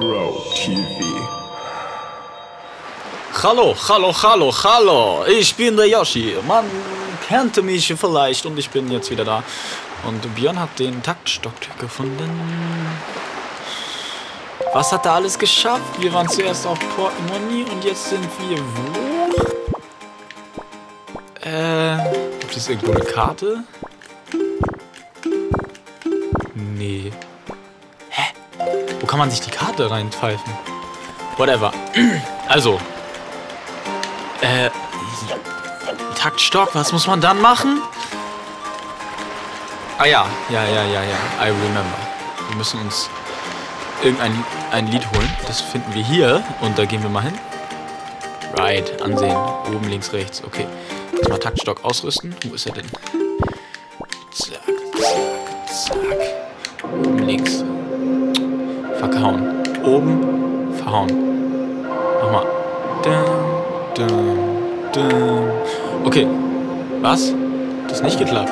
Pro TV. Hallo, hallo, hallo, hallo. Ich bin der Yoshi. Man kennt mich vielleicht und ich bin jetzt wieder da. Und Björn hat den Taktstock gefunden. Was hat er alles geschafft? Wir waren zuerst auf Port Money und jetzt sind wir wo? Gibt es irgendwo eine Karte? Nee. Hä? Wo kann man sich die Karte reinpfeifen? Whatever. Also. Taktstock, was muss man dann machen? Ah ja, ja, I remember. Wir müssen uns ein Lied holen. Das finden wir hier und da gehen wir mal hin. Right, ansehen. Oben, links, rechts. Okay. Jetzt mal Taktstock ausrüsten. Wo ist er denn? Zack, zack, zack. Oben, links. Verhauen. Oben, verhauen. Nochmal. Okay. Was? Das ist nicht geklappt.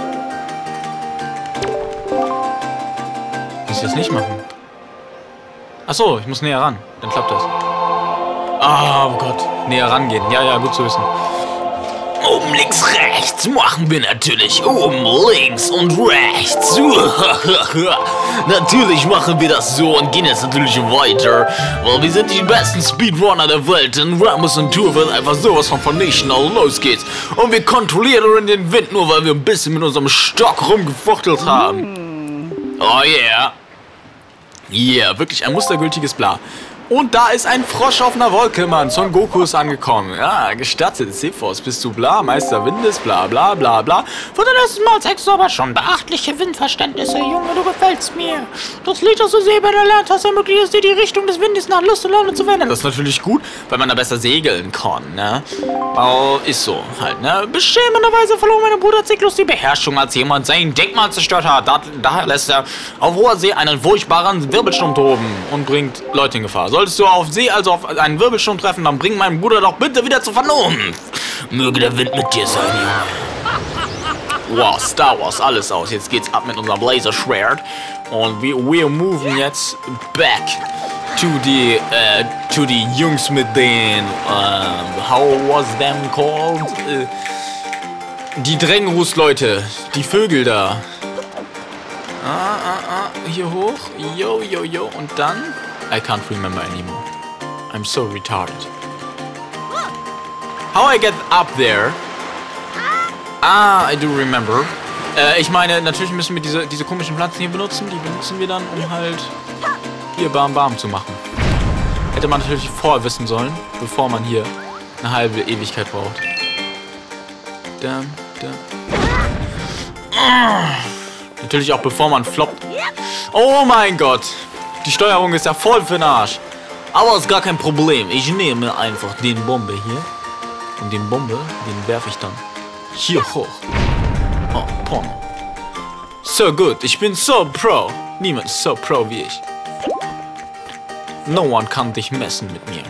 Muss ich das nicht machen? Achso, ich muss näher ran. Dann klappt das. Ah, oh Gott. Näher rangehen. Ja, gut zu wissen. Oben, links, rechts machen wir natürlich. Oben, links und rechts. Natürlich machen wir das so und gehen jetzt natürlich weiter. Weil wir sind die besten Speedrunner der Welt. In Ramos und Tour wird einfach sowas von vernichten. Also los geht's. Und wir kontrollieren den Wind nur, weil wir ein bisschen mit unserem Stock rumgefuchtelt haben. Oh yeah. Yeah, wirklich ein mustergültiges Bla. Und da ist ein Frosch auf einer Wolke, Mann. Son Goku ist angekommen. Ja, gestattet. Sephos, bist du bla? Meister Windes, bla bla bla bla. Von der ersten Mal zeigst du aber schon beachtliche Windverständnisse, Junge. Du gefällst mir. Das Lied, das du Seebären erlernt hast, ermöglicht es dir, die Richtung des Windes nach Lust und Laune zu wenden. Das ist natürlich gut, weil man da besser segeln kann, ne? Aber ist so halt, ne? Beschämenderweise verlor mein Bruder Zyklus die Beherrschung, als jemand sein Denkmal zerstört hat. Daher lässt er auf hoher See einen furchtbaren Wirbelsturm toben und bringt Leute in Gefahr. Solltest du auf See also auf einen Wirbelsturm treffen, dann bring meinen Bruder doch bitte wieder zur Vernunft. Möge der Wind mit dir sein, Junge. Wow, Star Wars, alles aus. Jetzt geht's ab mit unserem Laserschwert. Und wir moven jetzt back to the Jungs mit den, how was them called? Die Drängerus-Leute, die Vögel da. Hier hoch. Yo. Und dann? I can't remember anymore. I'm so retarded. How I get up there? Ah, I do remember. Ich meine, natürlich müssen wir diese komischen Pflanzen hier benutzen. Die benutzen wir dann, um halt hier Bam zu machen. Hätte man natürlich vorher wissen sollen, bevor man hier eine halbe Ewigkeit braucht. Natürlich auch bevor man floppt. Oh mein Gott. Die Steuerung ist ja voll für den Arsch. Aber ist gar kein Problem. Ich nehme einfach den Bombe hier. Und den werfe ich dann hier hoch. Oh, Porno. So gut. Ich bin so pro. Niemand ist so pro wie ich. No one kann dich messen mit mir.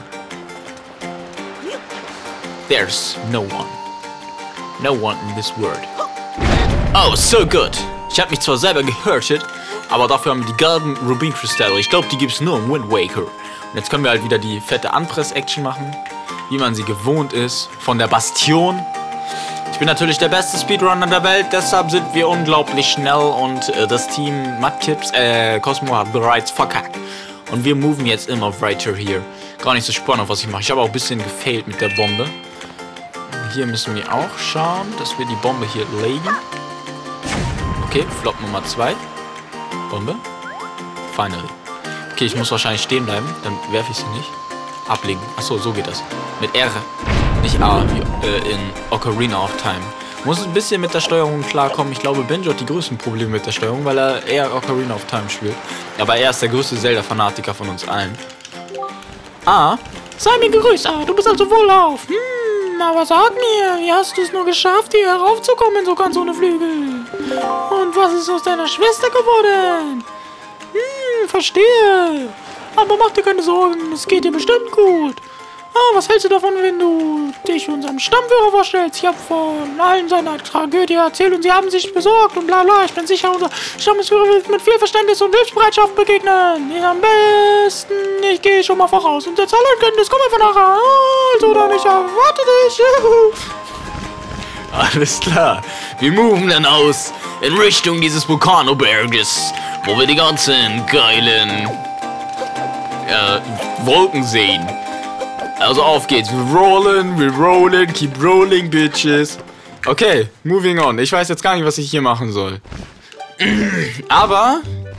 There's no one. No one in this world. Oh, so good. Ich habe mich zwar selber gehurtet, aber dafür haben wir die gelben Rubin-Kristalle. Ich glaube, die gibt es nur im Wind Waker. Und jetzt können wir halt wieder die fette Anpress-Action machen, wie man sie gewohnt ist, von der Bastion. Ich bin natürlich der beste Speedrunner der Welt, deshalb sind wir unglaublich schnell und das Team Mudkips, Cosmo hat bereits verkackt. Und wir moven jetzt immer weiter hier. Gar nicht so spannend, was ich mache. Ich habe auch ein bisschen gefailt mit der Bombe. Hier müssen wir auch schauen, dass wir die Bombe hier legen. Okay, Flop Nummer 2. Bombe. Finally. Okay, ich muss wahrscheinlich stehen bleiben, dann werfe ich sie nicht. Ablegen. Achso, so geht das. Mit R. Nicht A, wie in Ocarina of Time. Muss ein bisschen mit der Steuerung klarkommen. Ich glaube, Benjo hat die größten Probleme mit der Steuerung, weil er eher Ocarina of Time spielt. Aber er ist der größte Zelda-Fanatiker von uns allen. A. Sei mir gegrüßt, A. Du bist also wohlauf. Aber sag mir, wie hast du es nur geschafft, hier heraufzukommen, so ganz ohne Flügel? Und was ist aus deiner Schwester geworden? Verstehe. Aber mach dir keine Sorgen, es geht dir bestimmt gut. Ah, was hältst du davon, wenn du dich unserem Stammführer vorstellst? Ich habe von allen seiner Tragödie erzählt und sie haben sich besorgt und bla bla. Ich bin sicher, unser Stammesführer wird mit viel Verständnis und Hilfsbereitschaft begegnen. Am besten, ich gehe schon mal voraus und setze alle in Kenntnis. Komm einfach nachher. Also dann, ich erwarte dich. Alles klar. Wir moven dann aus in Richtung dieses Vulkanoberges, wo wir die ganzen geilen Wolken sehen. Also auf geht's. Wir rollen, keep rolling, bitches. Okay, moving on. Ich weiß jetzt gar nicht, was ich hier machen soll. Aber,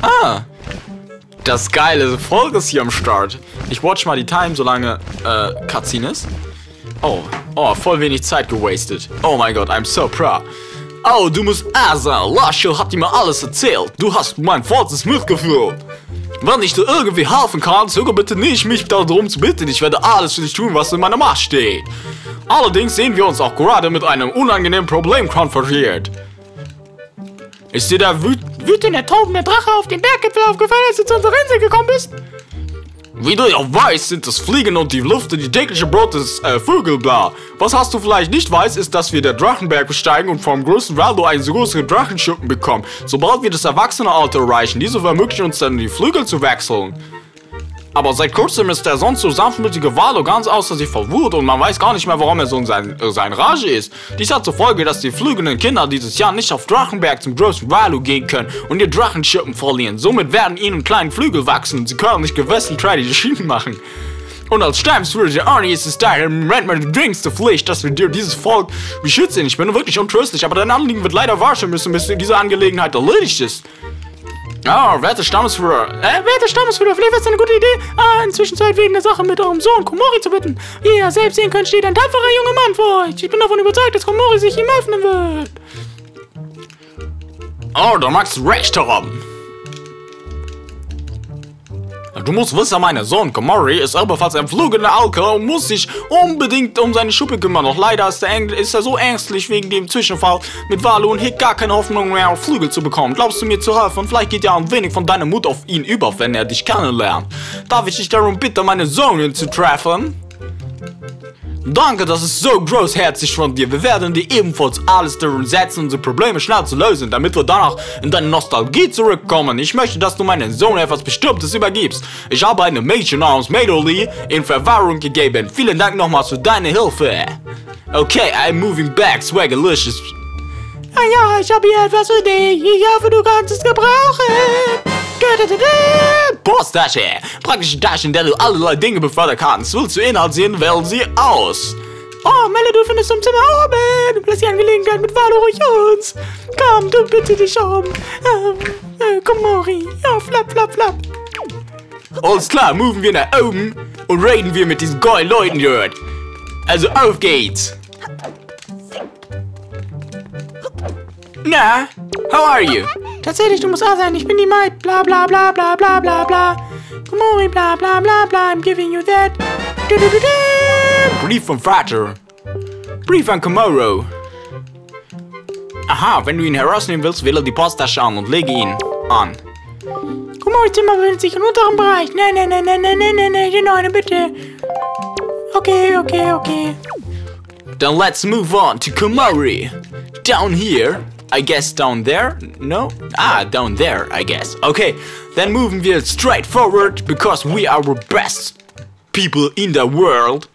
das geile Volk ist hier am Start. Ich watch mal die Time, solange Cutscene ist. Oh, voll wenig Zeit gewastet. Oh mein Gott, I'm so proud. Oh, du musst sein. Lascho hat dir mal alles erzählt. Du hast mein vollstes Mitgefühl. Wenn ich dir irgendwie helfen kann, zögere bitte nicht, mich darum zu bitten. Ich werde alles für dich tun, was in meiner Macht steht. Allerdings sehen wir uns auch gerade mit einem unangenehmen Problem konfrontiert. Ist dir der wütende, tobende Drache auf dem Berggipfel aufgefallen, als du zu unserer Insel gekommen bist? Wie du ja weißt, sind das Fliegen und die Luft die tägliche Brot des Vögel bla. Was hast du vielleicht nicht weißt, ist, dass wir den Drachenberg besteigen und vom größten Waldo einen so großen Drachenschuppen bekommen. Sobald wir das Erwachsene-Alter erreichen, diese ermöglichen uns dann die Flügel zu wechseln. Aber seit kurzem ist der sonst so sanftmütige Waldo ganz außer sich vor Wut und man weiß gar nicht mehr, warum er so in sein Rage ist. Dies hat zur Folge, dass die fliegenden Kinder dieses Jahr nicht auf Drachenberg zum größten Waldo gehen können und ihr Drachenschuppen verlieren. Somit werden ihnen kleine Flügel wachsen und sie können nicht gewissen Traditionen machen. Und als Stammesführer der Army ist es daher im Moment meine dringendste Pflicht, dass wir dir dieses Volk beschützen. Ich bin wirklich untröstlich, aber dein Anliegen wird leider warten müssen, bis diese Angelegenheit erledigt ist. Ah, werte Stammesführer. Werte Stammesführer, vielleicht wäre es eine gute Idee, inzwischen wegen der Sache mit eurem Sohn Komori zu bitten. Wie ihr selbst sehen könnt, steht ein tapferer junger Mann vor euch. Ich bin davon überzeugt, dass Komori sich ihm öffnen wird. Oh, da magst du recht haben. Du musst wissen, mein Sohn Komori ist ebenfalls ein fliegender Alker und muss sich unbedingt um seine Schuppe kümmern. Doch leider ist er so ängstlich wegen dem Zwischenfall mit Waldo und hegt gar keine Hoffnung mehr auf Flügel zu bekommen. Glaubst du mir zu helfen? Vielleicht geht ja ein wenig von deiner Mut auf ihn über, wenn er dich kennenlernt. Darf ich dich darum bitten, meine Sohnin zu treffen? Danke, das ist so großherzig von dir. Wir werden dir ebenfalls alles daran setzen, unsere Probleme schnell zu lösen, damit wir danach in deine Nostalgie zurückkommen. Ich möchte, dass du meinem Sohn etwas Bestimmtes übergibst. Ich habe eine Mädchen namens Madolie in Verwahrung gegeben. Vielen Dank nochmals für deine Hilfe. Okay, I'm moving back, Swaggerlicious. Ja, ich habe hier etwas für dich. Ich hoffe, du kannst es gebrauchen. Posttasche. Praktische Tasche, in der du allerlei Dinge befördern kannst. Willst du Inhalt sehen, wähl sie aus. Oh, Melle, du findest zum Zimmer oben. Lass die Angelegenheit mit Waldo ruhig uns. Komm, du bitte dich um. Komori. Ja, flap, flap, flap. Alles klar, moven wir nach oben und reden wir mit diesen geilen Leuten dort. Also auf geht's. Na, how are you? Tatsächlich, du musst sein. Ich bin die Maid. Bla bla bla bla bla bla bla. Komori, bla bla bla bla. I'm giving you that. Brief vom Vater. Brief an Komoro. Aha, wenn du ihn herausnehmen willst, wähle die Posttasche an und lege ihn an. Komori Zimmer befindet sich im unteren Bereich. Nein, genau, bitte. Okay. Then let's move on to Komori. Down here. I guess down there? No? Down there, I guess. Okay, then moving wir straight forward because we are the best people in the world.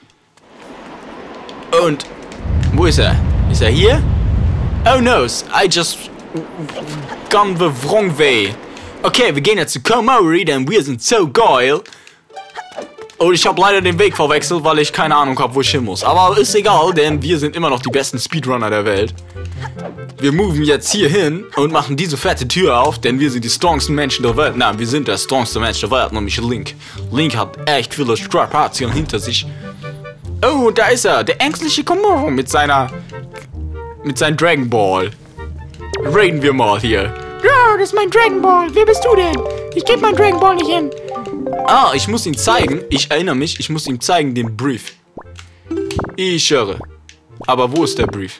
Und wo ist er? Ist er hier? Oh no, I just gone the wrong way. Okay, wir gehen jetzt zu Komori, denn wir sind so geil. Und ich habe leider den Weg verwechselt, weil ich keine Ahnung habe, wo ich hin muss. Aber ist egal, denn wir sind immer noch die besten Speedrunner der Welt. Wir moven jetzt hier hin und machen diese fette Tür auf, denn wir sind die strongsten Menschen der Welt. Nein, wir sind der strongste Mensch der Welt, nämlich Link. Link hat echt viele Strapazien hinter sich. Oh, und da ist er, der ängstliche Komoro mit seinem Dragon Ball. Reden wir mal hier. Ja, das ist mein Dragon Ball. Wer bist du denn? Ich gebe meinen Dragon Ball nicht hin. Ah, ich muss ihn zeigen. Ich erinnere mich, ich muss ihm zeigen den Brief. Ich höre. Aber wo ist der Brief?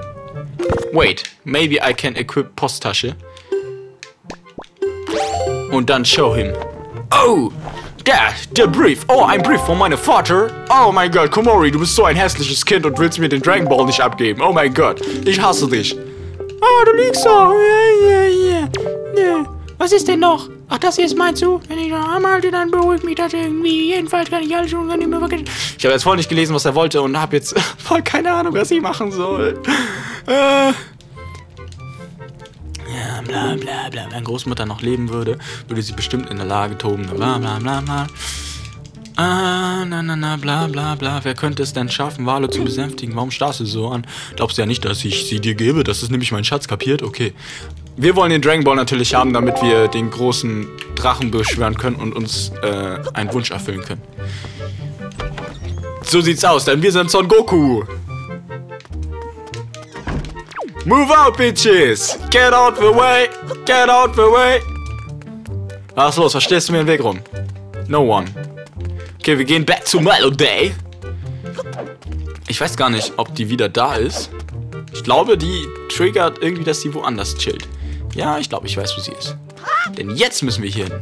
Wait, maybe I can equip Posttasche. Und dann show him. Oh, der Brief. Oh, ein Brief von meinem Vater. Oh mein Gott, Komori, du bist so ein hässliches Kind und willst mir den Dragon Ball nicht abgeben. Oh mein Gott, ich hasse dich. Oh, du liegst so. Ja. Was ist denn noch? Ach, das hier ist meinst du? Wenn ich noch einmal halte, dann beruhigt mich das irgendwie. Jedenfalls kann ich alles schon nicht mehr vergessen. Ich habe jetzt voll nicht gelesen, was er wollte und habe jetzt voll keine Ahnung, was ich machen soll. Ja, bla bla bla. Wenn Großmutter noch leben würde, würde sie bestimmt in der Lage toben. Bla bla bla bla. Bla bla bla. Wer könnte es denn schaffen, Wale zu besänftigen? Warum starrst du so an? Glaubst du ja nicht, dass ich sie dir gebe? Das ist nämlich mein Schatz, kapiert? Okay. Wir wollen den Dragon Ball natürlich haben, damit wir den großen Drachen beschwören können und uns einen Wunsch erfüllen können. So sieht's aus, denn wir sind Son Goku. Move out, bitches! Get out the way! Get out the way! Was ist los? Was stehst du mir den Weg rum? No one. Okay, wir gehen back to Melody. Ich weiß gar nicht, ob die wieder da ist. Ich glaube, die triggert irgendwie, dass sie woanders chillt. Ja, ich glaube, ich weiß, wo sie ist. Denn jetzt müssen wir hier hin.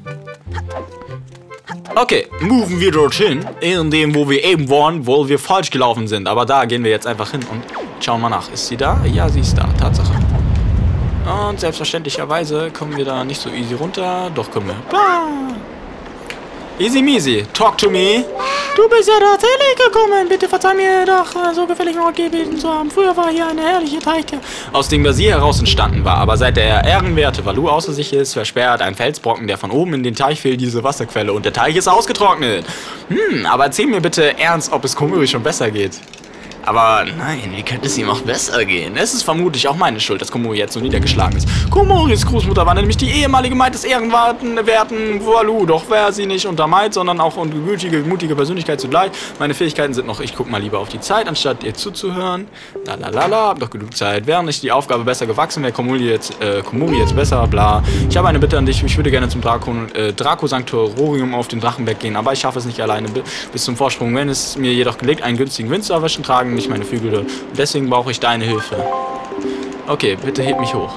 Okay, moven wir dorthin, in dem, wo wir eben waren, wo wir falsch gelaufen sind. Aber da gehen wir jetzt einfach hin und schauen mal nach. Ist sie da? Ja, sie ist da. Tatsache. Und selbstverständlicherweise kommen wir da nicht so easy runter. Doch, können wir. Bah. Easy measy. Talk to me. Du bist ja tatsächlich gekommen. Bitte verzeih mir doch, so gefällig noch gebeten zu haben. Früher war hier eine herrliche Teich, aus dem Basier heraus entstanden war. Aber seit der ehrenwerte Valu außer sich ist, versperrt ein Felsbrocken, der von oben in den Teich fehlt, diese Wasserquelle. Und der Teich ist ausgetrocknet. Aber erzähl mir bitte ernst, ob es Komori schon besser geht. Aber nein, wie könnte es ihm auch besser gehen? Es ist vermutlich auch meine Schuld, dass Komori jetzt so niedergeschlagen ist. Komoris Großmutter war nämlich die ehemalige Maid des ehrenwerten Valu. Doch wäre sie nicht unter Maid, sondern auch eine mutige Persönlichkeit zugleich. Meine Fähigkeiten sind noch, ich guck mal lieber auf die Zeit, anstatt ihr zuzuhören. Lalalala, hab doch genug Zeit. Wäre nicht die Aufgabe besser gewachsen, wäre Komori jetzt besser, bla. Ich habe eine Bitte an dich, ich würde gerne zum Draco Sanctorium auf den Drachenberg gehen, aber ich schaffe es nicht alleine bis zum Vorsprung. Wenn es mir jedoch gelingt, einen günstigen Wind zu erwischen, tragen nicht meine Flügel. Und deswegen brauche ich deine Hilfe. Okay, bitte heb mich hoch.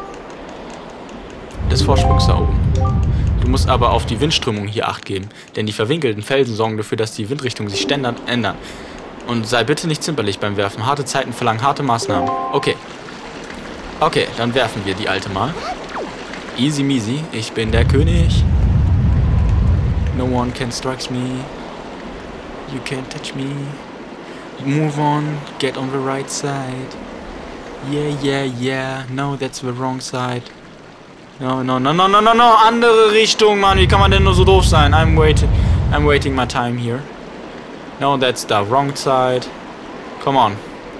Des Vorsprungs da oben. Du musst aber auf die Windströmung hier Acht geben, denn die verwinkelten Felsen sorgen dafür, dass die Windrichtungen sich ständig ändern. Und sei bitte nicht zimperlich beim Werfen. Harte Zeiten verlangen harte Maßnahmen. Okay. Okay, dann werfen wir die alte mal. Easy measy. Ich bin der König. No one can strike me. You can't touch me. Move on, get on the right side. Yeah. No, that's the wrong side. No. Andere Richtung, Mann. Wie kann man denn nur so doof sein? I'm waiting my time here. No, that's the wrong side. Come on.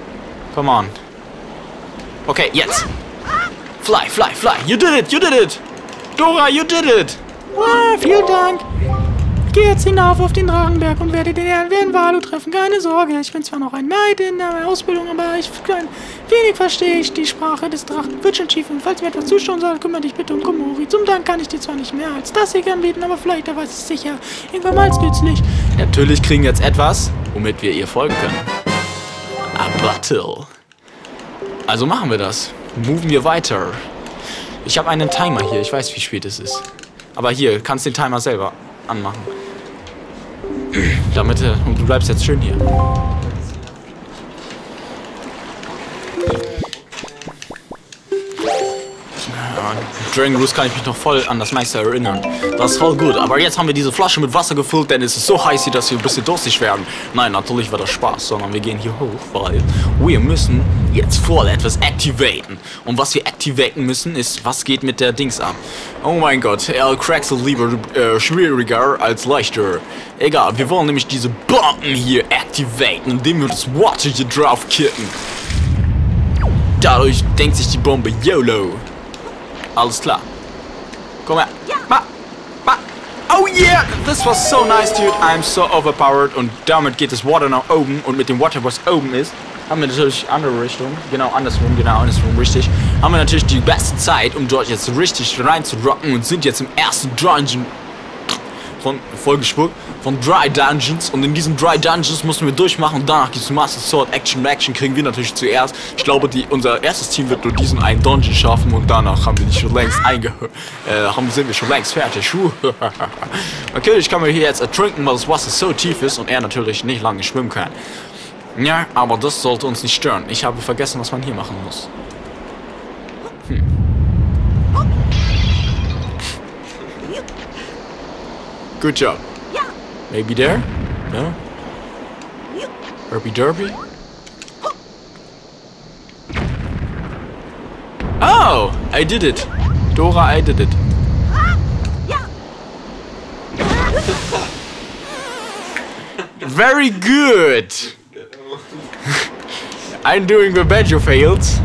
Okay, jetzt. Fly. You did it. Dora, you did it. Ah, vielen Dank. Ich gehe jetzt hinauf auf den Drachenberg und werde den Herrn Valu treffen. Keine Sorge, ich bin zwar noch ein Maid in der Ausbildung, aber ein wenig verstehe ich die Sprache des Drachen. Wird schon schief. Und falls mir etwas zuschauen soll, kümmere dich bitte um Komori. Zum Dank kann ich dir zwar nicht mehr als das hier gern bieten, aber vielleicht, da weiß ich sicher, irgendwann mal nützlich. Natürlich kriegen wir jetzt etwas, womit wir ihr folgen können. A battle. Also machen wir das. Moven wir weiter. Ich habe einen Timer hier. Ich weiß, wie spät es ist. Aber hier, kannst den Timer selber anmachen. Damit, und du bleibst jetzt schön hier. Dragon Roost kann ich mich noch voll an das meiste erinnern. Das ist voll gut, aber jetzt haben wir diese Flasche mit Wasser gefüllt, denn es ist so heiß hier, dass wir ein bisschen durstig werden. Nein, natürlich war das Spaß, sondern wir gehen hier hoch, weil wir müssen jetzt voll etwas activaten. Und was wir activaten müssen, ist, was geht mit der Dings ab. Oh mein Gott, Cracks ist lieber schwieriger als leichter. Egal, wir wollen nämlich diese Bomben hier activaten, indem wir das Water hier drauf kippen. Dadurch denkt sich die Bombe YOLO. Alles klar. Komm her. Oh yeah! This was so nice, dude. I'm so overpowered. Und damit geht das Water nach oben. Und mit dem Water, was oben ist, haben wir natürlich andere Richtung. Genau, andersrum, richtig. Haben wir natürlich die beste Zeit, um dort jetzt richtig rein zu rocken. Und sind jetzt im ersten Dungeon. vollgespuckt von Dry Dungeons. Und in diesen Dry Dungeons mussten wir durchmachen. Und danach gibt es Master Sword Action. Kriegen wir natürlich zuerst. Ich glaube, unser erstes Team wird nur diesen einen Dungeon schaffen. Und danach haben wir die schon längst sind wir schon längst fertig. Okay, ich kann mir hier jetzt ertrinken, weil das Wasser so tief ist und er natürlich nicht lange schwimmen kann. Ja, aber das sollte uns nicht stören. Ich habe vergessen, was man hier machen muss. Good job. Maybe there? No? Herby Derby? Oh! I did it! Dora, I did it. Very good! I'm doing the banjo fails.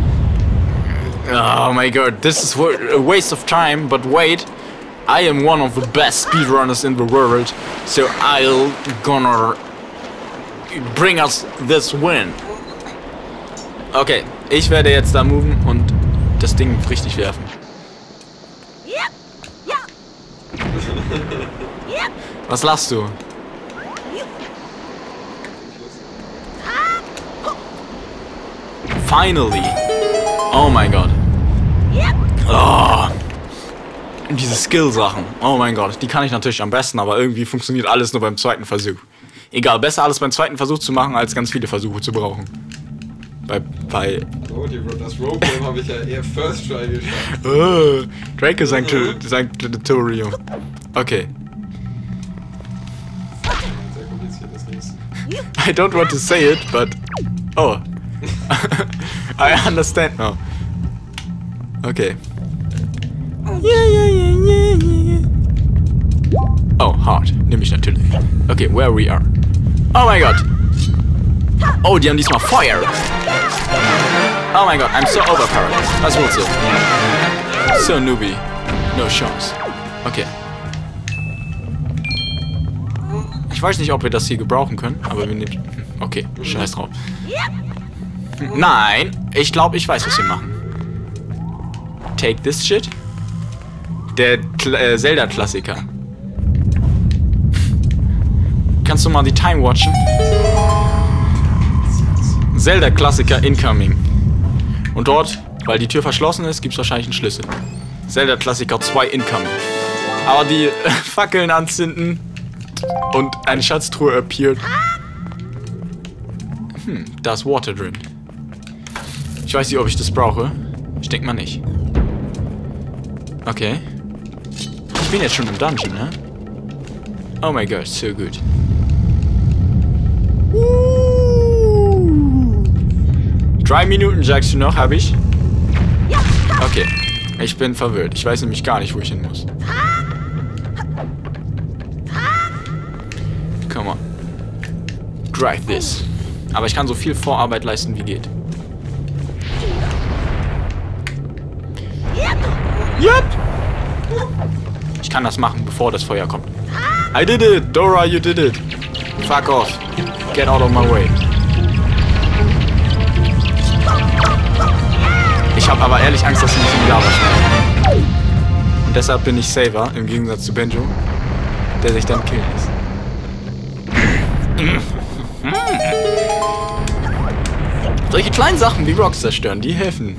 Oh my god, this is a waste of time, but wait. I am one of the best speedrunners in the world, so I'll gonna bring us this win. Okay, ich werde jetzt da moven und das Ding richtig werfen. Was lachst du? Finally! Oh mein Gott. Oh. Diese Skill-Sachen. Oh mein Gott, die kann ich natürlich am besten, aber irgendwie funktioniert alles nur beim zweiten Versuch. Egal, besser alles beim zweiten Versuch zu machen, als ganz viele Versuche zu brauchen. Oh, das Rope-Game habe ich ja eher First Try geschafft. Oh, Draco sein Tutorial. Okay. Sehr kompliziert das nächste. I don't want to say it, but... Oh. I understand now. Okay. Oh, hard. Nehme ich natürlich. Okay, where we are. Oh mein Gott. Oh, die haben diesmal Feuer. Oh mein Gott, I'm so overpowered. Was willst du? So newbie. No chance. Okay. Ich weiß nicht, ob wir das hier gebrauchen können, aber wir nehmen... Okay, scheiß drauf. Nein, ich glaube, ich weiß, was wir machen. Take this shit. Der Zelda-Klassiker. Kannst du mal die Time watchen? Zelda-Klassiker incoming. Und dort, weil die Tür verschlossen ist, gibt es wahrscheinlich einen Schlüssel. Zelda-Klassiker 2 incoming. Aber die Fackeln anzünden und eine Schatztruhe appeared. Da ist Water drin. Ich weiß nicht, ob ich das brauche. Ich denke mal nicht. Okay. Ich bin jetzt schon im Dungeon, ne? Oh mein Gott, so gut. 3 Minuten sagst du noch, habe ich? Okay. Ich bin verwirrt. Ich weiß nämlich gar nicht, wo ich hin muss. Come on. Drive this. Aber ich kann so viel Vorarbeit leisten, wie geht. Yep. Ich kann das machen, bevor das Feuer kommt. I did it! Dora, you did it! Fuck off. Get out of my way. Ich habe aber ehrlich Angst, dass sie nicht in die Lava schmeißen. Und deshalb bin ich Saver, im Gegensatz zu Benjo, der sich dann killen lässt. Solche kleinen Sachen wie Rocks zerstören, die helfen.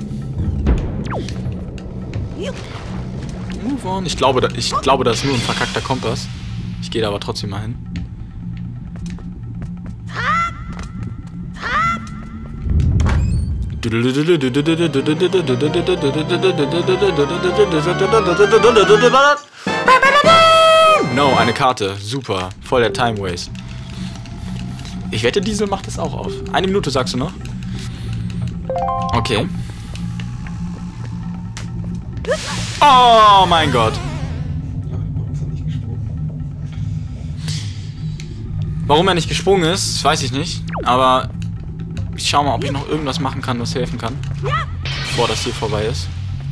Move on. Ich glaube, das ist nur ein verkackter Kompass. Ich gehe da aber trotzdem mal hin. No, eine Karte. Super. Voll der Time Waste. Ich wette, Diesel macht das auch auf. 1 Minute, sagst du noch? Okay. Oh mein Gott. Warum er nicht gesprungen ist, weiß ich nicht. Aber ich schau mal, ob ich noch irgendwas machen kann, was helfen kann. Bevor das hier vorbei ist.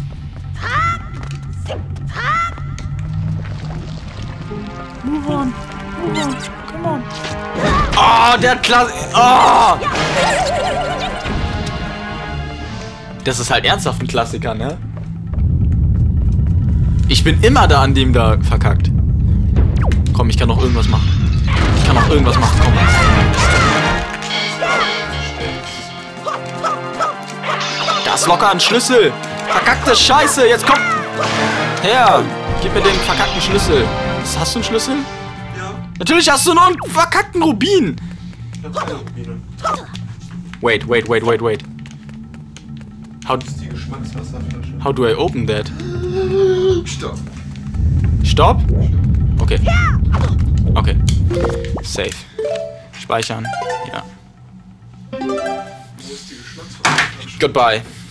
Move on. Move on. Come on. Oh, der Klasse. Oh! Das ist halt ernsthaft ein Klassiker, ne? Ich bin immer da an dem da verkackt. Komm, ich kann noch irgendwas machen. Ich kann noch irgendwas machen, komm. Da ist locker ein Schlüssel. Verkackte Scheiße, jetzt komm. Her, gib mir den verkackten Schlüssel. Hast du einen Schlüssel? Ja. Natürlich hast du noch einen verkackten Rubin. Ich hab keine Rubine. Wait. Das ist die Geschmackswasserflasche. How do I open that? Stopp. Stop? Okay. Okay. Safe. Speichern. Ja. Wo ist die Geschmackswasserflasche? Goodbye.